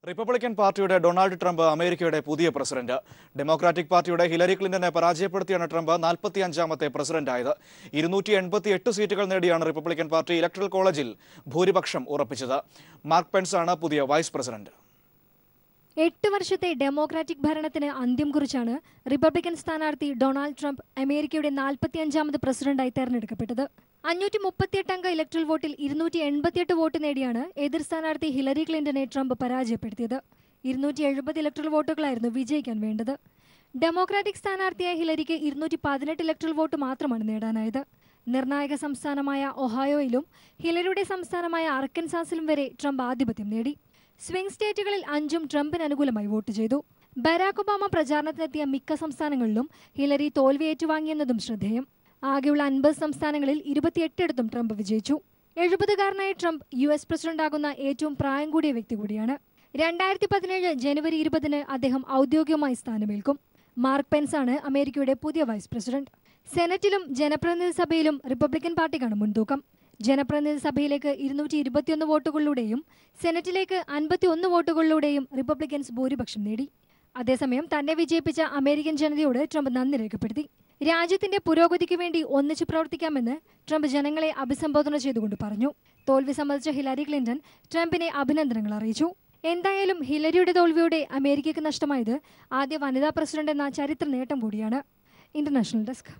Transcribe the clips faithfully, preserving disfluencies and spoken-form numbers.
Republican പാർട്ടിയുടെ Donald Trump അമേരിക്കയുടെ പുതിയ പ്രസിഡന്റ്. ഡെമോക്രാറ്റിക് പാർട്ടിയുടെ ഹിലരി ക്ലിന്റനെ പരാജയപ്പെടുത്തിയാണ് ട്രംപ് നാൽപ്പത്തിയഞ്ചാമത്തെ പ്രസിഡന്റായത്. ഇരുന്നൂറ്റി എൺപത്തി എട്ട് സീറ്റുകൾ നേടിയാണ് റിപ്പബ്ലിക്കൻ പാർട്ടി ഇലക്ടറൽ കോളേജിൽ ഭൂരിപക്ഷം ഉറപ്പിച്ചത്. മാർക്ക് പെൻസ് ആണ് പുതിയ വൈസ് പ്രസിഡന്റ്. എട്ട് വർഷത്തെ ഡെമോക്രാറ്റിക് ഭരണത്തിന് അന്ത്യം കുറിച്ചാണ് റിപ്പബ്ലിക്കൻ സ്ഥാനാർത്ഥി ഡൊണാൾഡ് ട്രംപ് അമേരിക്കയുടെ നാൽപ്പത്തിയഞ്ചാമത് പ്രസിഡന്റായി തെരഞ്ഞെടുക്കപ്പെട്ടത്. അഞ്ഞൂറ്റി മുപ്പത്തിയെട്ട് അംഗ ഇലക്ടറൽ വോട്ടിൽ ഇരുന്നൂറ്റി എൺപത്തിയെട്ട് വോട്ട് നേടിയാണ് എതിർ സ്ഥാനാർത്ഥി ഹിലരി ക്ലിന്റനെ ട്രംപ് പരാജയപ്പെടുത്തിയത്. ഇരുന്നൂറ്റി എഴുപത് ഇലക്ടറൽ വോട്ടുകളായിരുന്നു വിജയിക്കാൻ വേണ്ടത്. ഡെമോക്രാറ്റിക് സ്ഥാനാർത്ഥിയായ ഹിലരിക്ക് ഇരുന്നൂറ്റി പതിനെട്ട് ഇലക്ടറൽ വോട്ട് മാത്രമാണ് നേടാനായത്. നിർണായക സംസ്ഥാനമായ ഒഹായോയിലും ഹിലരിയുടെ സംസ്ഥാനമായ അർക്കൻസാസിലും വരെ ട്രംപ് ആധിപത്യം നേടി. സ്വിംഗ് സ്റ്റേറ്റുകളിൽ അഞ്ചും ട്രംപിന് അനുകൂലമായി വോട്ട് ചെയ്തു. ബരാക് ഒബാമ പ്രചാരണത്തിനെത്തിയ മിക്ക സംസ്ഥാനങ്ങളിലും ഹിലരി തോൽവി ഏറ്റുവാങ്ങിയെന്നതും ശ്രദ്ധേയം. ആകെയുള്ള അൻപത് സംസ്ഥാനങ്ങളിൽ ഇരുപത്തിയെട്ടിടത്തും ട്രംപ് വിജയിച്ചു. എഴുപതുകാരനായ ട്രംപ് യു എസ് പ്രസിഡന്റാകുന്ന ഏറ്റവും പ്രായം കൂടിയ വ്യക്തി കൂടിയാണ്. രണ്ടായിരത്തി പതിനേഴ് ജനുവരി ഇരുപതിന് അദ്ദേഹം ഔദ്യോഗികമായി സ്ഥാനമേൽക്കും. മാർക്ക് പെൻസ് ആണ് അമേരിക്കയുടെ പുതിയ വൈസ് പ്രസിഡന്റ്. സെനറ്റിലും ജനപ്രതിനിധി സഭയിലും റിപ്പബ്ലിക്കൻ പാർട്ടിക്കാണ് മുൻതൂക്കം. ജനപ്രതിനിധി സഭയിലേക്ക് ഇരുന്നൂറ്റി ഇരുപത്തിയൊന്ന് വോട്ടുകളിലൂടെയും സെനറ്റിലേക്ക് അൻപത്തി ഒന്ന് വോട്ടുകളിലൂടെയും റിപ്പബ്ലിക്കൻസ് ഭൂരിപക്ഷം നേടി. അതേസമയം തന്നെ വിജയിപ്പിച്ച അമേരിക്കൻ ജനതയോട് ട്രംപ് നന്ദി രേഖപ്പെടുത്തി. രാജ്യത്തിന്റെ പുരോഗതിക്ക് വേണ്ടി ഒന്നിച്ചു പ്രവർത്തിക്കാമെന്ന് ട്രംപ് ജനങ്ങളെ അഭിസംബോധന ചെയ്തുകൊണ്ട് പറഞ്ഞു. തോൽവി സംബന്ധിച്ച ഹിലരി ക്ലിന്റൺ ട്രംപിനെ അഭിനന്ദനങ്ങൾ അറിയിച്ചു. എന്തായാലും ഹിലരിയുടെ തോൽവിയോടെ അമേരിക്കയ്ക്ക് നഷ്ടമായത് ആദ്യ വനിതാ പ്രസിഡന്റ് എന്ന ചരിത്ര നേട്ടം കൂടിയാണ്. International desk.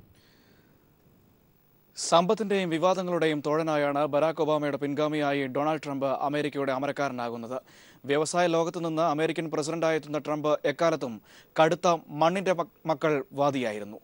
സമ്പത്തിന്റെയും വിവാദങ്ങളുടെയും തോഴനായാണ് ബരാക് ഒബാമയുടെ പിൻഗാമിയായി ഡൊണാൾഡ് ട്രംപ് അമേരിക്കയുടെ അമരക്കാരനാകുന്നത്. വ്യവസായ ലോകത്തു നിന്ന് അമേരിക്കൻ പ്രസിഡന്റായെത്തുന്ന ട്രംപ് എക്കാലത്തും കടുത്ത മണ്ണിന്റെ മക്കൾ വാദിയായിരുന്നു.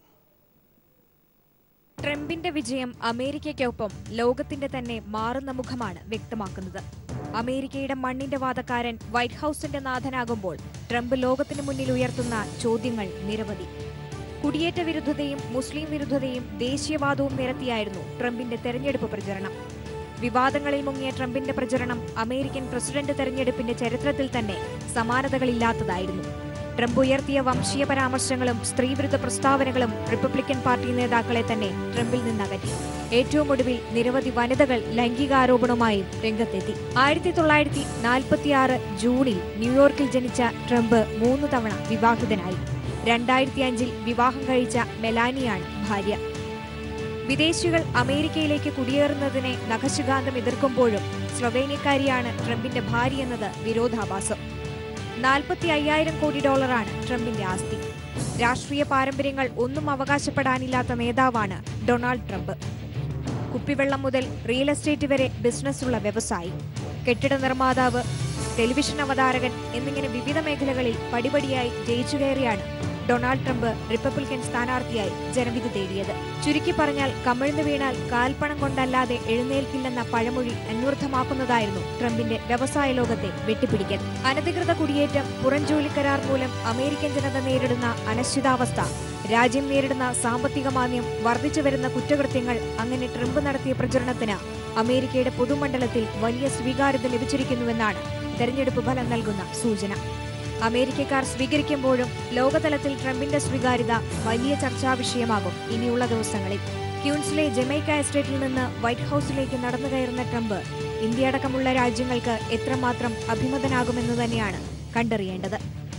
ട്രംപിന്റെ വിജയം അമേരിക്കയ്ക്കൊപ്പം ലോകത്തിന്റെ തന്നെ മാറുന്ന മുഖമാണ് വ്യക്തമാക്കുന്നത്. അമേരിക്കയുടെ മണ്ണിന്റെ വാദക്കാരൻ വൈറ്റ് ഹൌസിന്റെ നാഥനാകുമ്പോൾ ട്രംപ് ലോകത്തിന് മുന്നിൽ ഉയർത്തുന്ന ചോദ്യങ്ങൾ നിരവധി. കുടിയേറ്റ വിരുദ്ധതയും മുസ്ലിം വിരുദ്ധതയും ദേശീയവാദവും നിരത്തിയായിരുന്നു ട്രംപിന്റെ തെരഞ്ഞെടുപ്പ് പ്രചരണം. വിവാദങ്ങളിൽ മുങ്ങിയ ട്രംപിന്റെ പ്രചരണം അമേരിക്കൻ പ്രസിഡന്റ് തെരഞ്ഞെടുപ്പിന്റെ ചരിത്രത്തിൽ തന്നെ സമാനതകളില്ലാത്തതായിരുന്നു. ട്രംപ് ഉയർത്തിയ വംശീയ പരാമർശങ്ങളും സ്ത്രീവിരുദ്ധ പ്രസ്താവനകളും റിപ്പബ്ലിക്കൻ പാർട്ടി നേതാക്കളെ തന്നെ ട്രംപിൽ നിന്നകറ്റി. ഏറ്റവും ഒടുവിൽ നിരവധി വനിതകൾ ലൈംഗികാരോപണവുമായി രംഗത്തെത്തി. ആയിരത്തി തൊള്ളായിരത്തി നാൽപ്പത്തിയാറ് ജൂണിൽ ന്യൂയോർക്കിൽ ജനിച്ച ട്രംപ് മൂന്ന് തവണ വിവാഹിതനായി. രണ്ടായിരത്തി അഞ്ചിൽ വിവാഹം കഴിച്ച മെലാനിയാണ് ഭാര്യ. വിദേശികൾ അമേരിക്കയിലേക്ക് കുടിയേറുന്നതിനെ നഖശികാന്തം എതിർക്കുമ്പോഴും സ്ലൊവേനിയക്കാരിയാണ് ട്രംപിന്റെ ഭാര്യയെന്നത് വിരോധാഭാസം. നാൽപ്പത്തി അയ്യായിരം കോടി ഡോളറാണ് ട്രംപിന്റെ ആസ്തി. രാഷ്ട്രീയ പാരമ്പര്യങ്ങൾ ഒന്നും അവകാശപ്പെടാനില്ലാത്ത നേതാവാണ് ഡൊണാൾഡ് ട്രംപ്. കുപ്പിവെള്ളം മുതൽ റിയൽ എസ്റ്റേറ്റ് വരെ ബിസിനസ്സുള്ള വ്യവസായി, കെട്ടിട നിർമ്മാതാവ്, ടെലിവിഷൻ അവതാരകൻ എന്നിങ്ങനെ വിവിധ മേഖലകളിൽ പടിപടിയായി ജയിച്ചു കയറിയാണ് ഡൊണാൾഡ് ട്രംപ് റിപ്പബ്ലിക്കൻ സ്ഥാനാർത്ഥിയായി ജനവിധി തേടിയത്. ചുരുക്കി പറഞ്ഞാൽ കമിഴ്ന്നു വീണാൽ കാൽപ്പണം കൊണ്ടല്ലാതെ എഴുന്നേൽക്കില്ലെന്ന പഴമൊഴി അന്വർത്ഥമാക്കുന്നതായിരുന്നു ട്രംപിന്റെ വ്യവസായ ലോകത്തെ വെട്ടിപ്പിടിക്കൽ. അനധികൃത കുടിയേറ്റം, പുറംജോലി കരാർ മൂലം അമേരിക്കൻ ജനത നേരിടുന്ന അനിശ്ചിതാവസ്ഥ, രാജ്യം നേരിടുന്ന സാമ്പത്തിക മാന്ദ്യം, വർദ്ധിച്ചു വരുന്ന കുറ്റകൃത്യങ്ങൾ, അങ്ങനെ ട്രംപ് നടത്തിയ പ്രചരണത്തിന് അമേരിക്കയുടെ പൊതുമണ്ഡലത്തിൽ വലിയ സ്വീകാര്യത ലഭിച്ചിരിക്കുന്നുവെന്നാണ് തെരഞ്ഞെടുപ്പ് ഫലം നൽകുന്ന സൂചന. അമേരിക്കക്കാർ സ്വീകരിക്കുമ്പോഴും ലോകതലത്തിൽ ട്രംപിന്റെ സ്വീകാര്യത വലിയ ചർച്ചാ വിഷയമാകും ഇനിയുള്ള ദിവസങ്ങളിൽ. ക്യൂൻസിലെ ജമൈക്ക എസ്റ്റേറ്റിൽ നിന്ന് വൈറ്റ് ഹൌസിലേക്ക് നടന്നു കയറുന്ന ട്രംപ് ഇന്ത്യ അടക്കമുള്ള രാജ്യങ്ങൾക്ക് എത്രമാത്രം അഭിമതനാകുമെന്ന് തന്നെയാണ് കണ്ടറിയേണ്ടത്.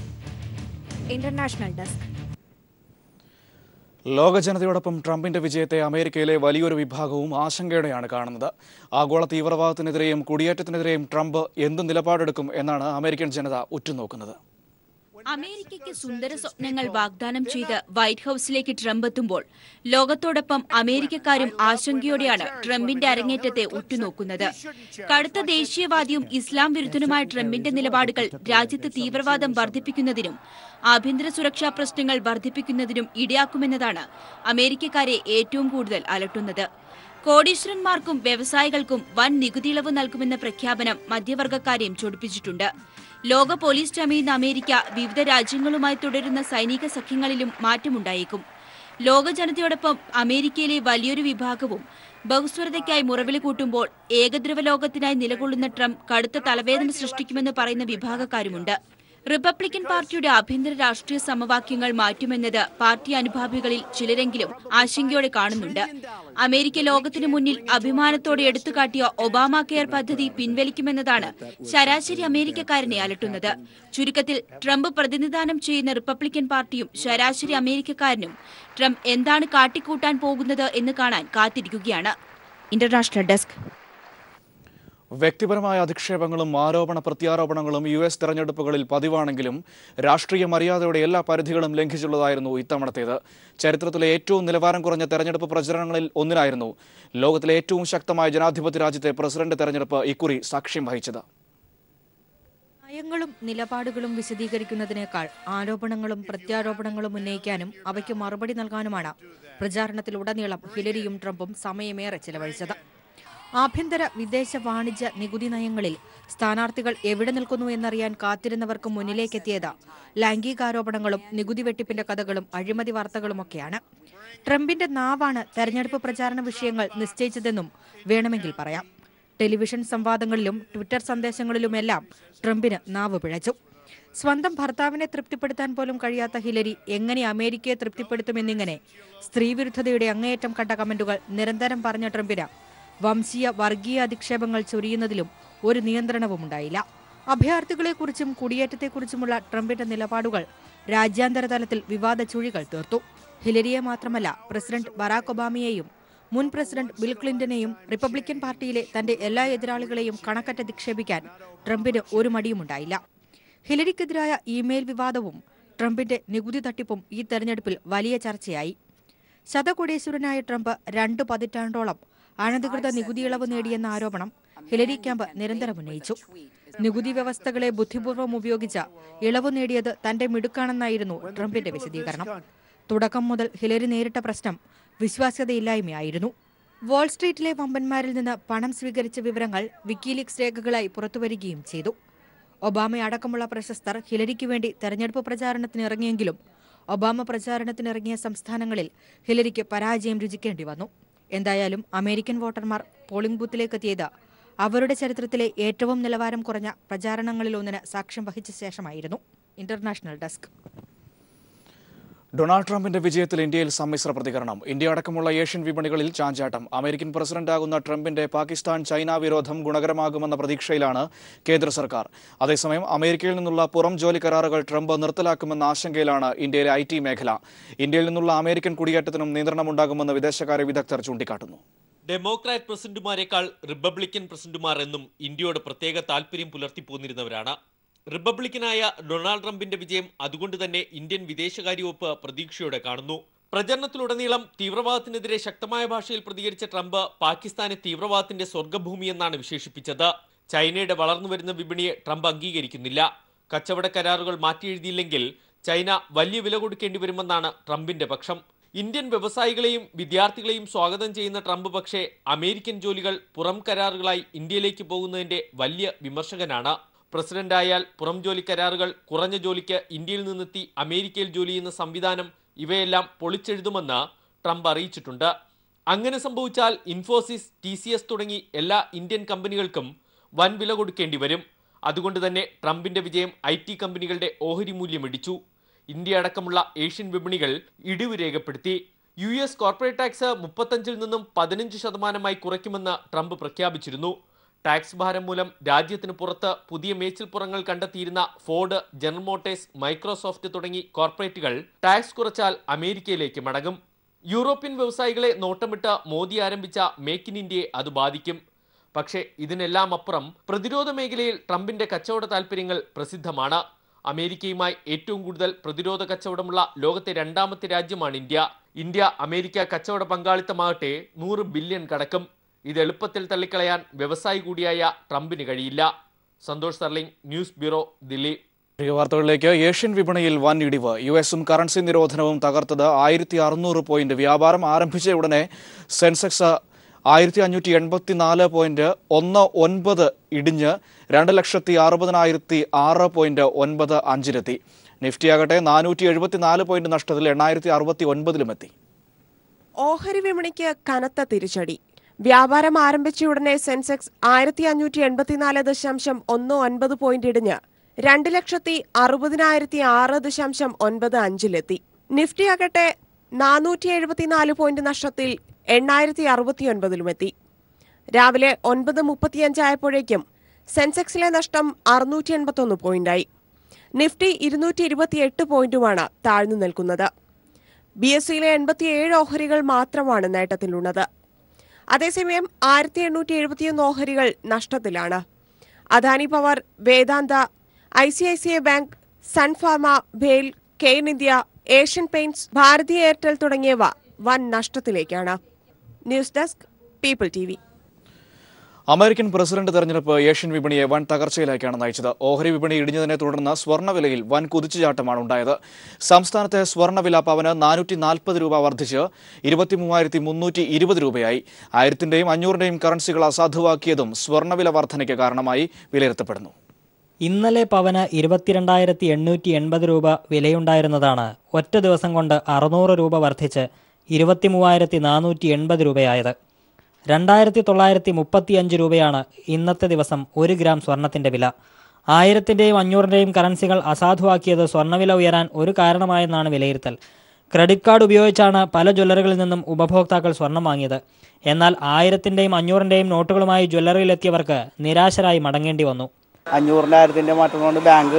International desk. ലോക ജനതയോടൊപ്പം ട്രംപിന്റെ വിജയത്തെ അമേരിക്കയിലെ വലിയൊരു വിഭാഗവും ആശങ്കയോടെയാണ് കാണുന്നത്. ആഗോള തീവ്രവാദത്തിനെതിരെയും കുടിയേറ്റത്തിനെതിരെയും ട്രംപ് എന്ത് നിലപാടെടുക്കും എന്നാണ് അമേരിക്കൻ ജനത ഉറ്റുനോക്കുന്നത്. അമേരിക്കയ്ക്ക് സുന്ദര സ്വപ്നങ്ങൾ വാഗ്ദാനം ചെയ്ത് വൈറ്റ് ഹൌസിലേക്ക് ട്രംപ് എത്തുമ്പോൾ ലോകത്തോടൊപ്പം അമേരിക്കക്കാരും ആശങ്കയോടെയാണ് ട്രംപിന്റെ അരങ്ങേറ്റത്തെ ഉറ്റുനോക്കുന്നത്. കടുത്ത ദേശീയവാദിയും ഇസ്ലാം വിരുദ്ധനുമായ ട്രംപിന്റെ നിലപാടുകൾ രാജ്യത്ത് തീവ്രവാദം വർദ്ധിപ്പിക്കുന്നതിനും ആഭ്യന്തര സുരക്ഷാ പ്രശ്നങ്ങൾ വർദ്ധിപ്പിക്കുന്നതിനും ഇടയാക്കുമെന്നതാണ് അമേരിക്കക്കാരെ ഏറ്റവും കൂടുതൽ അലട്ടുന്നത്. കോടീശ്വരന്മാർക്കും വ്യവസായികൾക്കും വൻ നികുതി ഇളവ് നൽകുമെന്ന പ്രഖ്യാപനം മധ്യവർഗക്കാരെയും ചൊടിപ്പിച്ചിട്ടുണ്ട്. ലോക പോലീസ് ചമയുന്ന അമേരിക്ക വിവിധ രാജ്യങ്ങളുമായി തുടരുന്ന സൈനിക സഖ്യങ്ങളിലും മാറ്റമുണ്ടായേക്കും. ലോക ജനതയോടൊപ്പം അമേരിക്കയിലെ വലിയൊരു വിഭാഗവും ബഹുസ്വരതയ്ക്കായി മുറവിളി കൂട്ടുമ്പോൾ ഏകദ്രവ ലോകത്തിനായി നിലകൊള്ളുന്ന ട്രംപ് കടുത്ത തലവേദന സൃഷ്ടിക്കുമെന്ന് പറയുന്ന വിഭാഗക്കാരുമുണ്ട്. റിപ്പബ്ലിക്കൻ പാർട്ടിയുടെ ആഭ്യന്തര രാഷ്ട്രീയ സമവാക്യങ്ങൾ മാറ്റുമെന്നത് പാർട്ടി അനുഭാവികളിൽ ചിലരെങ്കിലും ആശങ്കയോടെ കാണുന്നുണ്ട്. അമേരിക്ക ലോകത്തിനു മുന്നിൽ അഭിമാനത്തോടെ എടുത്തുകാട്ടിയ ഒബാമ കെയർ പദ്ധതി പിൻവലിക്കുമെന്നതാണ് ശരാശരി അമേരിക്കക്കാരനെ അലട്ടുന്നത്. ചുരുക്കത്തിൽ ട്രംപ് പ്രതിനിധാനം ചെയ്യുന്ന റിപ്പബ്ലിക്കൻ പാർട്ടിയും ശരാശരി അമേരിക്കക്കാരനും ട്രംപ് എന്താണ് കാട്ടിക്കൂട്ടാൻ പോകുന്നത് എന്ന് കാണാൻ കാത്തിരിക്കുകയാണ്. International desk. വ്യക്തിപരമായ അധിക്ഷേപങ്ങളും ആരോപണ പ്രത്യാരോപണങ്ങളും യു എസ് തെരഞ്ഞെടുപ്പുകളിൽ പതിവാണെങ്കിലും രാഷ്ട്രീയ മര്യാദയുടെ എല്ലാ പരിധികളും ലംഘിച്ചുള്ളതായിരുന്നു ഇത്തവണത്തേത്. ചരിത്രത്തിലെ ഏറ്റവും നിലവാരം കുറഞ്ഞ തെരഞ്ഞെടുപ്പ് പ്രചരണങ്ങളിൽ ഒന്നിനായിരുന്നു ലോകത്തിലെ ഏറ്റവും ശക്തമായ ജനാധിപത്യ രാജ്യത്തെ പ്രസിഡന്റ് തെരഞ്ഞെടുപ്പ് ഇക്കുറി സാക്ഷ്യം വഹിച്ചത്. നയങ്ങളും നിലപാടുകളും വിശദീകരിക്കുന്നതിനേക്കാൾ ആരോപണങ്ങളും പ്രത്യാരോപണങ്ങളും ഉന്നയിക്കാനും അവയ്ക്ക് മറുപടി നൽകാനുമാണ് പ്രചാരണത്തിലുടനീളം ഹിലരിയും ട്രംപും സമയമേറെ ചെലവഴിച്ചത്. ആഭ്യന്തര വിദേശ വാണിജ്യ നികുതി നയങ്ങളിൽ സ്ഥാനാർത്ഥികൾ എവിടെ നിൽക്കുന്നു എന്നറിയാൻ കാത്തിരുന്നവർക്ക് മുന്നിലേക്കെത്തിയത് ലൈംഗികാരോപണങ്ങളും നികുതി വെട്ടിപ്പിന്റെ കഥകളും അഴിമതി വാർത്തകളുമൊക്കെയാണ്. ട്രംപിന്റെ നാവാണ് തെരഞ്ഞെടുപ്പ് പ്രചാരണ വിഷയങ്ങൾ നിശ്ചയിച്ചതെന്നും വേണമെങ്കിൽ പറയാം. ടെലിവിഷൻ സംവാദങ്ങളിലും ട്വിറ്റർ സന്ദേശങ്ങളിലുമെല്ലാം ട്രംപിന് നാവ് പിഴച്ചു. സ്വന്തം ഭർത്താവിനെ തൃപ്തിപ്പെടുത്താൻ പോലും കഴിയാത്ത ഹിലരി എങ്ങനെ അമേരിക്കയെ തൃപ്തിപ്പെടുത്തുമെന്നിങ്ങനെ സ്ത്രീവിരുദ്ധതയുടെ അങ്ങേയറ്റം കണ്ട കമന്റുകൾ നിരന്തരം പറഞ്ഞ ട്രംപിന് വംശീയ വർഗീയ അധിക്ഷേപങ്ങൾ ചൊരിയുന്നതിലും ഒരു നിയന്ത്രണവും ഉണ്ടായില്ല. അഭയാർത്ഥികളെക്കുറിച്ചും കുടിയേറ്റത്തെക്കുറിച്ചുമുള്ള ട്രംപിന്റെ നിലപാടുകൾ രാജ്യാന്തര തലത്തിൽ വിവാദ ചുഴികൾ തീർത്തു. ഹിലരിയെ മാത്രമല്ല, പ്രസിഡന്റ് ബറാക് ഒബാമയെയും മുൻ പ്രസിഡന്റ് ബിൽ ക്ലിന്റനെയും റിപ്പബ്ലിക്കൻ പാർട്ടിയിലെ തന്റെ എല്ലാ എതിരാളികളെയും കണക്കറ്റ് അധിക്ഷേപിക്കാൻ ട്രംപിന് ഒരു മടിയുമുണ്ടായില്ല. ഹിലരിക്കെതിരായ ഇമെയിൽ വിവാദവും ട്രംപിന്റെ നികുതി തട്ടിപ്പും ഈ തെരഞ്ഞെടുപ്പിൽ വലിയ ചർച്ചയായി. ശതകോടീശ്വരനായ ട്രംപ് രണ്ടു പതിറ്റാണ്ടോളം അനധികൃത നികുതി ഇളവ് നേടിയെന്ന ആരോപണം ഹിലരി ക്യാമ്പ് നിരന്തരം ഉന്നയിച്ചു. നികുതി വ്യവസ്ഥകളെ ബുദ്ധിപൂർവ്വം ഉപയോഗിച്ച് ഇളവ് നേടിയത് തന്റെ മിടുക്കാണെന്നായിരുന്നു ട്രംപിന്റെ വിശദീകരണം. തുടക്കം മുതൽ ഹിലരി നേരിട്ട പ്രശ്നം വിശ്വാസ്യതയില്ലായ്മയായിരുന്നു. വാൾസ്ട്രീറ്റിലെ വമ്പന്മാരിൽ നിന്ന് പണം സ്വീകരിച്ച വിവരങ്ങൾ വിക്കിലീക്സ് രേഖകളായി പുറത്തുവരികയും ചെയ്തു. ഒബാമയടക്കമുള്ള പ്രശസ്തർ ഹിലരിക്ക് വേണ്ടി തെരഞ്ഞെടുപ്പ് പ്രചാരണത്തിനിറങ്ങിയെങ്കിലും ഒബാമ പ്രചാരണത്തിനിറങ്ങിയ സംസ്ഥാനങ്ങളിൽ ഹിലരിക്ക് പരാജയം രുചിക്കേണ്ടി വന്നു. എന്തായാലും അമേരിക്കൻ വോട്ടർമാർ പോളിംഗ് ബൂത്തിലേക്കെത്തിയത് അവരുടെ ചരിത്രത്തിലെ ഏറ്റവും നിലവാരം കുറഞ്ഞ പ്രചാരണങ്ങളിലൊന്നിന് സാക്ഷ്യം വഹിച്ച ശേഷമായിരുന്നു. International desk. ഡൊണാൾഡ് ട്രംപിന്റെ വിജയത്തിൽ ഇന്ത്യയിൽ സമ്മിശ്ര പ്രതികരണം. ഇന്ത്യ അടക്കമുള്ള ഏഷ്യൻ വിപണികളിൽ ചാഞ്ചാട്ടം. അമേരിക്കൻ പ്രസിഡന്റാകുന്ന ട്രംപിന്റെ പാകിസ്ഥാൻ ചൈന വിരോധം ഗുണകരമാകുമെന്ന പ്രതീക്ഷയിലാണ് കേന്ദ്ര സർക്കാർ. അതേസമയം അമേരിക്കയിൽ നിന്നുള്ള പുറം ജോലി കരാറുകൾ ട്രംപ് നിർത്തലാക്കുമെന്ന ആശങ്കയിലാണ് ഇന്ത്യയിലെ ഐ ടി മേഖല. ഇന്ത്യയിൽ നിന്നുള്ള അമേരിക്കൻ കുടിയേറ്റത്തിനും നിയന്ത്രണമുണ്ടാകുമെന്ന് വിദേശകാര്യ വിദഗ്ധർ ചൂണ്ടിക്കാട്ടുന്നു. ഡെമോക്രാറ്റ് പ്രസിഡന്റുമാരെക്കാൾ റിപ്പബ്ലിക്കൻ പ്രസിഡന്റുമാർ എന്നും ഇന്ത്യയോട് പ്രത്യേക താൽപര്യം പുലർത്തിപ്പോന്നിരുന്നവരാണ്. റിപ്പബ്ലിക്കനായ ഡൊണാൾഡ് ട്രംപിന്റെ വിജയം അതുകൊണ്ട് തന്നെ ഇന്ത്യൻ വിദേശകാര്യ വകുപ്പ് പ്രതീക്ഷയോടെ കാണുന്നു. പ്രചരണത്തിലുടനീളം തീവ്രവാദത്തിനെതിരെ ശക്തമായ ഭാഷയിൽ പ്രതികരിച്ച ട്രംപ് പാകിസ്ഥാനെ തീവ്രവാദത്തിന്റെ സ്വർഗ്ഗഭൂമിയെന്നാണ് വിശേഷിപ്പിച്ചത്. ചൈനയുടെ വളർന്നുവരുന്ന വിപണിയെ ട്രംപ് അംഗീകരിക്കുന്നില്ല. കച്ചവട കരാറുകൾ മാറ്റിയെഴുതിയില്ലെങ്കിൽ ചൈന വലിയ വില കൊടുക്കേണ്ടി വരുമെന്നാണ് ട്രംപിന്റെ പക്ഷം. ഇന്ത്യൻ വ്യവസായികളെയും വിദ്യാർത്ഥികളെയും സ്വാഗതം ചെയ്യുന്ന ട്രംപ് പക്ഷേ അമേരിക്കൻ ജോലികൾ പുറം കരാറുകളായി ഇന്ത്യയിലേക്ക് പോകുന്നതിന്റെ വലിയ വിമർശകനാണ്. പ്രസിഡന്റായാൽ പുറം ജോലി കരാറുകൾ കുറഞ്ഞ ജോലിക്ക് ഇന്ത്യയിൽ നിന്നെത്തി അമേരിക്കയിൽ ജോലി ചെയ്യുന്ന സംവിധാനം ഇവയെല്ലാം പൊളിച്ചെഴുതുമെന്ന് ട്രംപ് അറിയിച്ചിട്ടുണ്ട്. അങ്ങനെ സംഭവിച്ചാൽ ഇൻഫോസിസ്, ടി സി എസ് തുടങ്ങി എല്ലാ ഇന്ത്യൻ കമ്പനികൾക്കും വൻ വില കൊടുക്കേണ്ടി വരും. അതുകൊണ്ട് തന്നെ ട്രംപിന്റെ വിജയം ഐ ടി കമ്പനികളുടെ ഓഹരി മൂല്യം ഇടിച്ചു. ഇന്ത്യ അടക്കമുള്ള ഏഷ്യൻ വിപണികൾ ഇടിവ് രേഖപ്പെടുത്തി. യു എസ് കോർപ്പറേറ്റ് ടാക്സ് മുപ്പത്തഞ്ചിൽ നിന്നും പതിനഞ്ച് ശതമാനമായി കുറയ്ക്കുമെന്ന് ട്രംപ് പ്രഖ്യാപിച്ചിരുന്നു. ടാക്സ് ഭാരം മൂലം രാജ്യത്തിന് പുറത്ത് പുതിയ മേച്ചിൽപ്പുറങ്ങൾ കണ്ടെത്തിയിരുന്ന ഫോർഡ്, ജനറൽ മോട്ടോഴ്സ്, മൈക്രോസോഫ്റ്റ് തുടങ്ങി കോർപ്പറേറ്റുകൾ ടാക്സ് കുറച്ചാൽ അമേരിക്കയിലേക്ക് മടങ്ങും. യൂറോപ്യൻ വ്യവസായികളെ നോട്ടമിട്ട് മോദി ആരംഭിച്ച മേക്ക് ഇൻ ഇന്ത്യയെ അത് ബാധിക്കും. പക്ഷേ ഇതിനെല്ലാം അപ്പുറം പ്രതിരോധ മേഖലയിൽ ട്രംപിന്റെ കച്ചവട താൽപര്യങ്ങൾ പ്രസിദ്ധമാണ്. അമേരിക്കയുമായി ഏറ്റവും കൂടുതൽ പ്രതിരോധ കച്ചവടമുള്ള ലോകത്തെ രണ്ടാമത്തെ രാജ്യമാണ് ഇന്ത്യ. ഇന്ത്യ അമേരിക്ക കച്ചവട പങ്കാളിത്തമാകട്ടെ നൂറ് ബില്യൺ കടക്കും. ഇത് എളുപ്പത്തിൽ തള്ളിക്കളയാൻ വ്യവസായി കൂടിയായ ട്രംപിന് കഴിയില്ല. Santhosh Sarling, news bureau, Delhi. വാർത്തകളിലേക്ക്. ഏഷ്യൻ വിപണിയിൽ വൻ ഇടിവ്. യു എസും കറൻസി നിരോധനവും തകർത്തത് ആയിരത്തി അറുന്നൂറ് പോയിന്റ്. വ്യാപാരം ആരംഭിച്ച ഉടനെ സെൻസെക്സ് ആയിരത്തി അഞ്ഞൂറ്റി എൺപത്തിനാല് പോയിന്റ് ഒന്ന് ഒൻപത് ഇടിഞ്ഞ് രണ്ട് ലക്ഷത്തി അറുപതിനായിരത്തി ആറ് പോയിന്റ് ഒൻപത് അഞ്ചിലെത്തി. നിഫ്റ്റിയാകട്ടെ നാനൂറ്റി എഴുപത്തിനാല് പോയിന്റ് നഷ്ടത്തിൽ എണ്ണായിരത്തി അറുപത്തി ഒൻപതിലുമെത്തി. ഓഹരി വിപണിക്ക് കനത്ത തിരിച്ചടി. വ്യാപാരം ആരംഭിച്ച ഉടനെ സെൻസെക്സ് ആയിരത്തി അഞ്ഞൂറ്റി എൺപത്തിനാല് ദശാംശം ഒന്ന് ഒൻപത് പോയിന്റ് ഇടിഞ്ഞ് രണ്ട് ലക്ഷത്തി അറുപതിനായിരത്തി ആറ് ദശാംശം ഒൻപത് അഞ്ചിലെത്തി. നിഫ്റ്റി ആകട്ടെ നാനൂറ്റി എഴുപത്തിനാല് പോയിന്റ് നഷ്ടത്തിൽ എണ്ണായിരത്തി അറുപത്തിയൊൻപതിലുമെത്തി. രാവിലെ ഒൻപത് മുപ്പത്തിയഞ്ചായപ്പോഴേക്കും സെൻസെക്സിലെ നഷ്ടം അറുന്നൂറ്റി എൺപത്തൊന്ന് പോയിന്റായി. നിഫ്റ്റി ഇരുന്നൂറ്റി ഇരുപത്തിയെട്ട് പോയിന്റുമാണ് താഴ്ന്നു നിൽക്കുന്നത്. ബി എസ് സിയിലെ എൺപത്തിയേഴ് ഓഹരികൾ മാത്രമാണ് നേട്ടത്തിലുള്ളത്. അതേസമയം ആയിരത്തി എണ്ണൂറ്റി എഴുപത്തിയൊന്ന് ഓഹരികൾ നഷ്ടത്തിലാണ്. Adani power, Vedanta, I C I C I bank, Sun Pharma, ഭേൽ, Cairn India, Asian Paints, Bharti Airtel തുടങ്ങിയവ വൻ നഷ്ടത്തിലേക്കാണ്. News desk, People T V. American president തെരഞ്ഞെടുപ്പ് ഏഷ്യൻ വിപണിയെ വൻ തകർച്ചയിലേക്കാണ് നയിച്ചത്. ഓഹരി വിപണി ഇടിഞ്ഞതിനെ തുടർന്ന് സ്വർണ്ണവിലയിൽ വൻ കുതിച്ചുചാട്ടമാണ് ഉണ്ടായത്. സംസ്ഥാനത്തെ സ്വർണ്ണവില പവന് നാനൂറ്റി നാൽപ്പത് രൂപ വർദ്ധിച്ച് ഇരുപത്തി മൂവായിരത്തി മുന്നൂറ്റി ഇരുപത് രൂപയായി. ആയിരത്തിന്റെയും അഞ്ഞൂറിന്റെയും കറൻസികൾ അസാധുവാക്കിയതും സ്വർണ്ണവില വർധനയ്ക്ക് കാരണമായി വിലയിരുത്തപ്പെടുന്നു. ഇന്നലെ പവന് ഇരുപത്തിരണ്ടായിരത്തി എണ്ണൂറ്റി എൺപത് രൂപ വിലയുണ്ടായിരുന്നതാണ് ഒറ്റ ദിവസം കൊണ്ട് അറുന്നൂറ് രൂപ വർദ്ധിച്ച് ഇരുപത്തി മൂവായിരത്തി നാനൂറ്റി എൺപത് രൂപയായത്. രണ്ടായിരത്തി തൊള്ളായിരത്തി മുപ്പത്തിയഞ്ച് രൂപയാണ് ഇന്നത്തെ ദിവസം ഒരു ഗ്രാം സ്വർണത്തിന്റെ വില. ആയിരത്തിന്റെയും അഞ്ഞൂറിന്റെയും കറൻസികൾ അസാധുവാക്കിയത് സ്വർണ്ണവില ഉയരാൻ ഒരു കാരണമായെന്നാണ് വിലയിരുത്തൽ. ക്രെഡിറ്റ് കാർഡ് ഉപയോഗിച്ചാണ് പല ജ്വല്ലറികളിൽ നിന്നും ഉപഭോക്താക്കൾ സ്വർണം വാങ്ങിയത്. എന്നാൽ ആയിരത്തിന്റെയും അഞ്ഞൂറിന്റെയും നോട്ടുകളുമായി ജ്വല്ലറിയിലെത്തിയവർക്ക് നിരാശരായി മടങ്ങേണ്ടി വന്നു. അഞ്ഞൂറിൻ്റെ ആയിരത്തിൻ്റെ മാറ്റം കൊണ്ട് ബാങ്ക്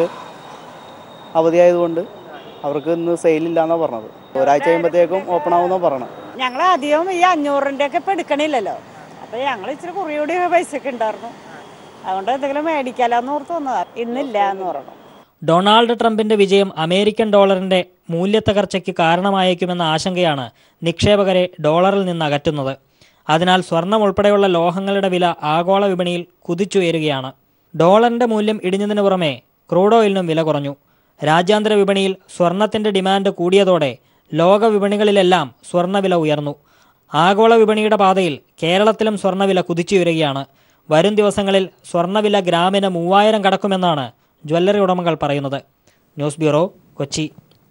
അവധിയായതുകൊണ്ട് അവർക്ക് ഇന്ന് സെയിലില്ലാന്നാണ് പറഞ്ഞത്. ഒരാഴ്ച കഴിയുമ്പോഴത്തേക്കും ഓപ്പൺ ആവുമെന്നാണ് പറഞ്ഞത്. ഞങ്ങൾ അധികം ഈ അഞ്ഞൂറിൻ്റെ ഒക്കെ ഇപ്പം എടുക്കണില്ലല്ലോ. അപ്പം ഞങ്ങൾ ഇച്ചിരി കുറച്ചുകൂടി പൈസയൊക്കെ ഉണ്ടായിരുന്നു. അതുകൊണ്ട് എന്തെങ്കിലും മേടിക്കാലോന്ന് ഓർത്ത് വന്നതാണ്. ഇന്നില്ല എന്ന് പറഞ്ഞു. ഡൊണാൾഡ് ട്രംപിന്റെ വിജയം അമേരിക്കൻ ഡോളറിന്റെ മൂല്യത്തകർച്ചയ്ക്ക് കാരണമായേക്കുമെന്ന ആശങ്കയാണ് നിക്ഷേപകരെ ഡോളറിൽ നിന്ന് അകറ്റുന്നത്. അതിനാൽ സ്വർണം ഉൾപ്പെടെയുള്ള ലോഹങ്ങളുടെ വില ആഗോള വിപണിയിൽ കുതിച്ചുയരുകയാണ്. ഡോളറിന്റെ മൂല്യം ഇടിഞ്ഞതിനു പുറമെ ക്രൂഡ് ഓയിലിനും വില കുറഞ്ഞു. രാജ്യാന്തര വിപണിയിൽ സ്വർണത്തിന്റെ ഡിമാൻഡ് കൂടിയതോടെ ലോക വിപണികളിലെല്ലാം സ്വർണ്ണവില ഉയർന്നു. ആഗോള വിപണിയുടെ പാതയിൽ കേരളത്തിലും സ്വർണ്ണവില കുതിച്ചുയരുകയാണ്. വരും ദിവസങ്ങളിൽ സ്വർണ്ണവില ഗ്രാമിന് മൂവായിരം കടക്കുമെന്നാണ് ജ്വല്ലറി ഉടമകൾ പറയുന്നത്. News bureau, Kochi.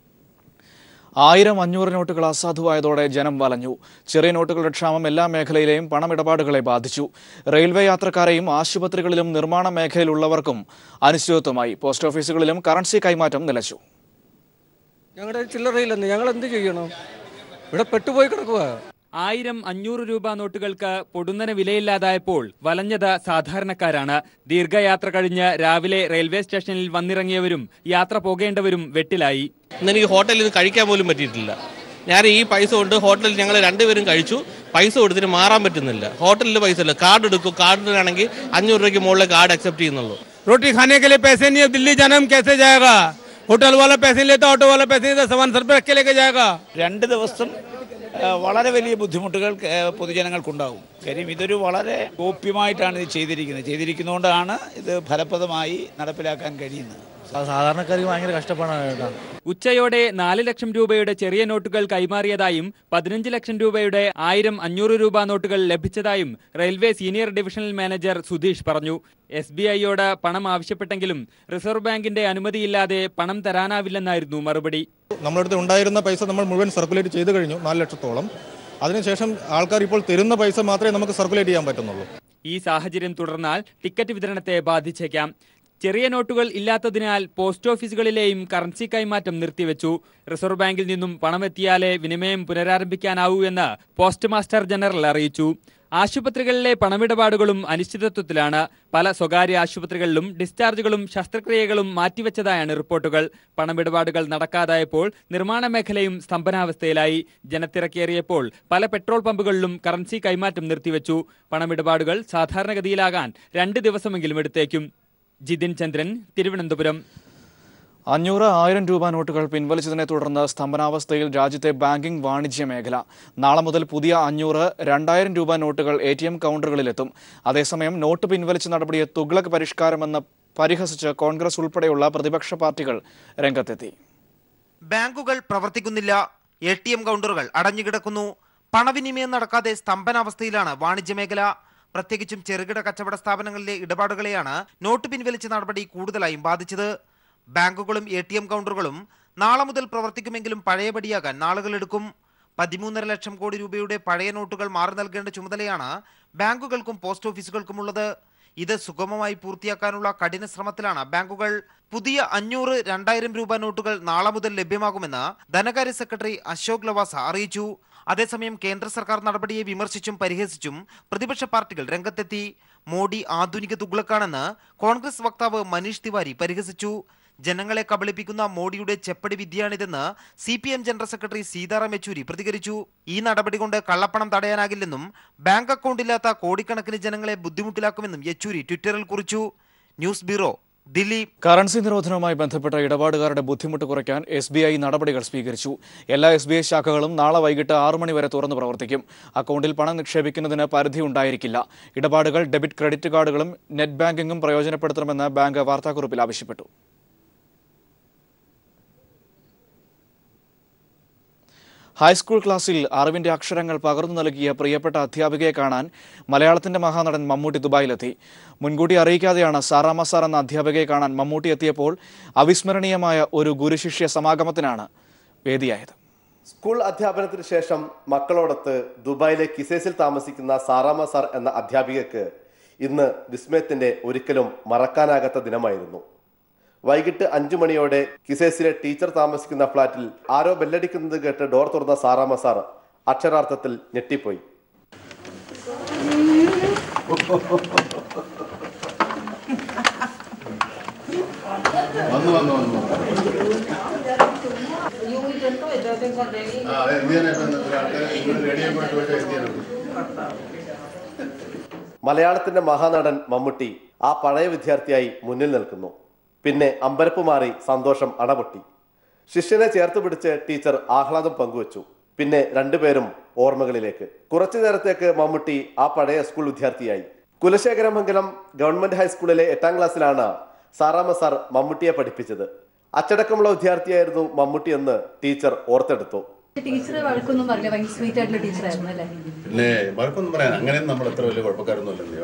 ആയിരം അഞ്ഞൂറ് നോട്ടുകൾ അസാധുവായതോടെ ജനം വലഞ്ഞു. ചെറിയ നോട്ടുകളുടെ ക്ഷാമം എല്ലാ മേഖലയിലെയും പണമിടപാടുകളെ ബാധിച്ചു. റെയിൽവേ യാത്രക്കാരെയും ആശുപത്രികളിലും നിർമ്മാണ മേഖലയിലുള്ളവർക്കും അനിശ്ചിതത്വമായി. പോസ്റ്റ് ഓഫീസുകളിലും കറൻസി കൈമാറ്റം നിലച്ചു. ഞങ്ങളുടെ ചില്ലറയില്ലെന്ന് ഞങ്ങൾ എന്ത് ചെയ്യണം? ഇവിടെ പെട്ടുപോയി കിടക്കുക. ആയിരം അഞ്ഞൂറ് രൂപ നോട്ടുകൾക്ക് പൊടുന്നനെ വിലയില്ലാതായപ്പോൾ വലഞ്ഞത് സാധാരണക്കാരാണ്. ദീർഘയാത്ര കഴിഞ്ഞ് രാവിലെ റെയിൽവേ സ്റ്റേഷനിൽ വന്നിറങ്ങിയവരും യാത്ര പോകേണ്ടവരും വെട്ടിലായി. എനിക്ക് ഹോട്ടലിൽ നിന്ന് കഴിക്കാൻ പോലും പറ്റിയിട്ടില്ല. ഞാൻ ഈ പൈസ കൊണ്ട് ഹോട്ടലിൽ ഞങ്ങൾ രണ്ടുപേരും കഴിച്ചു. പൈസ കൊടുത്തിട്ട് മാറാൻ പറ്റുന്നില്ല. ഹോട്ടലിൽ പൈസ ഇല്ല. കാർഡ് എടുക്കും. കാർഡിനാണെങ്കിൽ അഞ്ഞൂറ് രൂപയ്ക്ക് മുകളിൽ കാർഡ് അക്സെപ്റ്റ് ചെയ്യുന്നുള്ളൂ. रोटी खाने के लिए पैसे नहीं है. दिल्ली जाना हम कैसे जाएगा? होटल वाला पैसे लेता, ऑटो वाला पैसे लेता, सामान सर पे रख के लेके जाएगा. രണ്ട് ദിവസം വളരെ വലിയ ബുദ്ധിമുട്ടുകൾ പൊതുജനങ്ങൾക്കുണ്ടാകും. കാര്യം ഇതൊരു വളരെ ഗോപ്യമായിട്ടാണ് ഇത് ചെയ്തിരിക്കുന്നത്. ചെയ്തിരിക്കുന്നതുകൊണ്ടാണ് ഇത് ഫലപ്രദമായി നടപ്പിലാക്കാൻ കഴിയുന്നത്. സാധാരണക്കാർക്ക് ഭയങ്കര കഷ്ടപ്പാടാണ്. ഉച്ചയോടെ നാല് ലക്ഷം രൂപയുടെ ചെറിയ നോട്ടുകൾ കൈമാറിയതായും പതിനഞ്ച് ലക്ഷം രൂപയുടെ ആയിരം അഞ്ഞൂറ് രൂപ നോട്ടുകൾ ലഭിച്ചതായും railway senior divisional manager Sudheesh പറഞ്ഞു. എസ് ബി ഐയോട് പണം ആവശ്യപ്പെട്ടെങ്കിലും റിസർവ് ബാങ്കിന്റെ അനുമതിയില്ലാതെ പണം തരാനാവില്ലെന്നായിരുന്നു മറുപടി. നമ്മുടെ അടുത്ത് ഉണ്ടായിരുന്ന പൈസ നമ്മൾ മുഴുവൻ സർക്കുലേറ്റ് ചെയ്തു കഴിഞ്ഞു, നാല് ലക്ഷത്തോളം. അതിനുശേഷം ആൾക്കാർ ഇപ്പോൾ തരുന്ന പൈസ മാത്രമേ നമുക്ക് സർക്കുലേറ്റ് ചെയ്യാൻ പറ്റുന്നുള്ളൂ. ഈ സാഹചര്യം തുടർന്നാൽ ടിക്കറ്റ് വിതരണത്തെ ബാധിച്ചേക്കാം. ചെറിയ നോട്ടുകൾ ഇല്ലാത്തതിനാൽ പോസ്റ്റ് ഓഫീസുകളിലെയും കറൻസി കൈമാറ്റം നിർത്തിവെച്ചു. റിസർവ് ബാങ്കിൽ നിന്നും പണമെത്തിയാലേ വിനിമയം പുനരാരംഭിക്കാനാവൂ എന്ന് പോസ്റ്റ് മാസ്റ്റർ ജനറൽ അറിയിച്ചു. ആശുപത്രികളിലെ പണമിടപാടുകളും അനിശ്ചിതത്വത്തിലാണ്. പല സ്വകാര്യ ആശുപത്രികളിലും ഡിസ്ചാർജുകളും ശസ്ത്രക്രിയകളും മാറ്റിവെച്ചതായാണ് റിപ്പോർട്ടുകൾ. പണമിടപാടുകൾ നടക്കാതായപ്പോൾ നിർമ്മാണ മേഖലയും സ്തംഭനാവസ്ഥയിലായി. ജനത്തിരക്കേറിയപ്പോൾ പല പെട്രോൾ പമ്പുകളിലും കറൻസി കൈമാറ്റം നിർത്തിവെച്ചു. പണമിടപാടുകൾ സാധാരണഗതിയിലാകാൻ രണ്ട് ദിവസമെങ്കിലും എടുത്തേക്കും. ജിതിൻ ചന്ദ്രൻ, തിരുവനന്തപുരം. അഞ്ഞൂറ് ആയിരം രൂപ നോട്ടുകൾ പിൻവലിച്ചതിനെ തുടർന്ന് സ്തംഭനാവസ്ഥയിൽ രാജ്യത്തെ ബാങ്കിംഗ് വാണിജ്യ മേഖല. നാളെ മുതൽ പുതിയ അഞ്ഞൂറ് രണ്ടായിരം രൂപ നോട്ടുകൾ എ ടി എം കൗണ്ടറുകളിലെത്തും. അതേസമയം നോട്ട് പിൻവലിച്ച നടപടിയെ തുഗ്ലക് പരിഷ്കാരമെന്ന് പരിഹസിച്ച് കോൺഗ്രസ് ഉൾപ്പെടെയുള്ള പ്രതിപക്ഷ പാർട്ടികൾ രംഗത്തെത്തി. ബാങ്കുകൾ പ്രവർത്തിക്കുന്നില്ല, എ ടി എം കൗണ്ടറുകൾ അടഞ്ഞുകിടക്കുന്നു. പണവിനിമയം നടക്കാതെ സ്തംഭനാവസ്ഥയിലാണ് വാണിജ്യ മേഖല. പ്രത്യേകിച്ചും ചെറുകിട കച്ചവട സ്ഥാപനങ്ങളിലെ ഇടപാടുകളെയാണ് നോട്ട് പിൻവലിച്ച നടപടി കൂടുതലായും ബാധിച്ചത്. ബാങ്കുകളും എ ടി എം കൗണ്ടറുകളും നാളെ മുതൽ പ്രവർത്തിക്കുമെങ്കിലും പഴയപടിയാകാൻ നാളുകളെടുക്കും. പതിമൂന്നര ലക്ഷം കോടി രൂപയുടെ പഴയ നോട്ടുകൾ മാറി നൽകേണ്ട ചുമതലയാണ് ബാങ്കുകൾക്കും പോസ്റ്റ് ഓഫീസുകൾക്കുമുള്ളത്. ഇത് സുഗമമായി പൂർത്തിയാക്കാനുള്ള കഠിന ശ്രമത്തിലാണ് ബാങ്കുകൾ. പുതിയ അഞ്ഞൂറ് രണ്ടായിരം രൂപ നോട്ടുകൾ നാളെ മുതൽ ലഭ്യമാകുമെന്ന് ധനകാര്യ സെക്രട്ടറി അശോക് ലവാസ അറിയിച്ചു. അതേസമയം കേന്ദ്ര സർക്കാർ നടപടിയെ വിമർശിച്ചും പരിഹസിച്ചും പ്രതിപക്ഷ പാർട്ടികൾ രംഗത്തെത്തി. മോഡി ആധുനിക തുഗ്ലക്കാണെന്ന് കോൺഗ്രസ് വക്താവ് മനീഷ് തിവാരി പരിഹസിച്ചു. ജനങ്ങളെ കബളിപ്പിക്കുന്ന മോഡിയുടെ ചെപ്പടി വിദ്യയാണിതെന്ന് C P M general secretary Sitaram Yechury പ്രതികരിച്ചു. ഈ നടപടി കൊണ്ട് കള്ളപ്പണം തടയാനാകില്ലെന്നും ബാങ്ക് അക്കൗണ്ടില്ലാത്ത കോടിക്കണക്കിന് ജനങ്ങളെ ബുദ്ധിമുട്ടിലാക്കുമെന്നും യെച്ചൂരി ട്വിറ്ററിൽ കുറിച്ചു. News bureau, Delhi. കറൻസി നിരോധനവുമായി ബന്ധപ്പെട്ട ഇടപാടുകാരുടെ ബുദ്ധിമുട്ട് കുറയ്ക്കാൻ എസ് ബി ഐ നടപടികൾ സ്വീകരിച്ചു. എല്ലാ എസ് ബി ഐ ശാഖകളും നാളെ വൈകിട്ട് ആറു മണി വരെ തുറന്നു പ്രവർത്തിക്കും. അക്കൗണ്ടിൽ പണം നിക്ഷേപിക്കുന്നതിന് പരിധി ഉണ്ടായിരിക്കില്ല. ഇടപാടുകൾ ഡെബിറ്റ് ക്രെഡിറ്റ് കാർഡുകളും നെറ്റ് ബാങ്കിംഗും പ്രയോജനപ്പെടുത്തണമെന്ന് ബാങ്ക് വാർത്താക്കുറിപ്പിൽ ആവശ്യപ്പെട്ടു. ഹൈസ്കൂൾ ക്ലാസ്സിൽ അറിവിന്റെ അക്ഷരങ്ങൾ പകർന്നു നൽകിയ പ്രിയപ്പെട്ട അധ്യാപികയെ കാണാൻ മലയാളത്തിന്റെ മഹാനടൻ മമ്മൂട്ടി ദുബായിലെത്തി. മുൻകൂട്ടി അറിയിക്കാതെയാണ് സാറാമ്മ സാർ എന്ന അധ്യാപികയെ കാണാൻ മമ്മൂട്ടി എത്തിയപ്പോൾ അവിസ്മരണീയമായ ഒരു ഗുരുശിഷ്യ സമാഗമത്തിനാണ് വേദിയായത്. സ്കൂൾ അധ്യാപനത്തിന് ശേഷം മക്കളോടൊത്ത് ദുബായിലെ കിസേസിൽ താമസിക്കുന്ന സാറാമ്മ സാർ എന്ന അധ്യാപികയ്ക്ക് ഇന്ന് വിസ്മയത്തിന്റെ ഒരിക്കലും മറക്കാനാകാത്ത ദിനമായിരുന്നു. വൈകിട്ട് അഞ്ചു മണിയോടെ കിസേസിലെ ടീച്ചർ താമസിക്കുന്ന ഫ്ളാറ്റിൽ ആരോ ബെല്ലടിക്കുന്നത് കേട്ട് ഡോർ തുറന്ന സാറാമ്മ സാർ അക്ഷരാർത്ഥത്തിൽ ഞെട്ടിപ്പോയി. മലയാളത്തിന്റെ മഹാനടൻ മമ്മൂട്ടി ആ പഴയ വിദ്യാർത്ഥിയായി മുന്നിൽ നിൽക്കുന്നു. പിന്നെ അമ്പരപ്പ് മാറി സന്തോഷം അണപൊട്ടി. ശിഷ്യനെ ചേർത്ത് പിടിച്ച് ടീച്ചർ ആഹ്ലാദം പങ്കുവച്ചു. പിന്നെ രണ്ടുപേരും ഓർമ്മകളിലേക്ക്. കുറച്ചു നേരത്തേക്ക് മമ്മൂട്ടി ആ പഴയ സ്കൂൾ വിദ്യാർത്ഥിയായി. കുലശേഖരമംഗലം ഗവൺമെന്റ് ഹൈസ്കൂളിലെ എട്ടാം ക്ലാസ്സിലാണ് സാറാമ്മ സാർ മമ്മൂട്ടിയെ പഠിപ്പിച്ചത്. അച്ചടക്കമുള്ള വിദ്യാർത്ഥിയായിരുന്നു മമ്മൂട്ടി എന്ന് ടീച്ചർ ഓർത്തെടുത്തു. ടീച്ചറെ വഴക്കൊന്നും പറഞ്ഞില്ല, ഭയങ്കര സ്വീറ്റ് ആയിട്ടുള്ള ടീച്ചറായിരുന്നു അല്ലേ? പിന്നെ വഴക്കൊന്നും പറയാൻ അങ്ങനെ നമ്മൾ എത്ര വലിയ കുഴപ്പക്കാരൊന്നുമല്ലേ.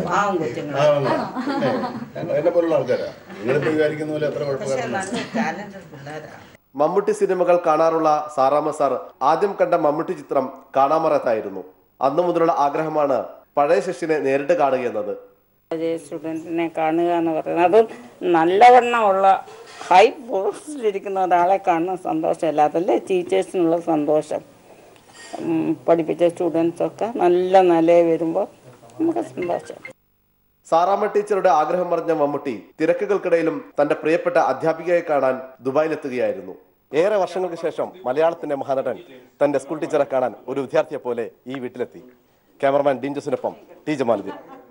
എന്നെ പോലുള്ള ആൾക്കാരാ നിങ്ങളിപ്പോ വിചാരിക്കുന്ന പോലെ എത്ര കുഴപ്പക്കാരല്ല. മമ്മൂട്ടി സിനിമകൾ കാണാറുള്ള സാറാമ്മ സാർ ആദ്യം കണ്ട മമ്മൂട്ടി ചിത്രം കാണാമറത്തായിരുന്നു. അന്നു മുതലുള്ള ആഗ്രഹമാണ് പഴയ ശിഷ്യനെ നേരിട്ട് കാണുകയെന്നത്. സ്റ്റുഡൻറ്റിനെ കാണുക എന്ന് പറയുന്നത് അതും നല്ലവണ്ണമുള്ള ഹൈ പോസ്റ്റിലിരിക്കുന്ന ഒരാളെ കാണുന്ന സന്തോഷമല്ല, അതല്ലേ ടീച്ചേഴ്സിനുള്ള സന്തോഷം. പഠിപ്പിച്ച സ്റ്റുഡൻസൊക്കെ നല്ല നിലയിൽ വരുമ്പോൾ നമുക്ക് സന്തോഷം. സാറാമ്മ ടീച്ചറുടെ ആഗ്രഹം പറഞ്ഞ മമ്മൂട്ടി തിരക്കുകൾക്കിടയിലും തന്റെ പ്രിയപ്പെട്ട അധ്യാപികയെ കാണാൻ ദുബായിലെത്തുകയായിരുന്നു. ഏറെ വർഷങ്ങൾക്ക് ശേഷം മലയാളത്തിന്റെ മഹാനടൻ തന്റെ സ്കൂൾ ടീച്ചറെ കാണാൻ ഒരു വിദ്യാർത്ഥിയെ പോലെ ഈ വീട്ടിലെത്തി. ക്യാമറമാൻ ഡീൻ ജോസിനൊപ്പം ടി ജമാലുദ്ദീൻ.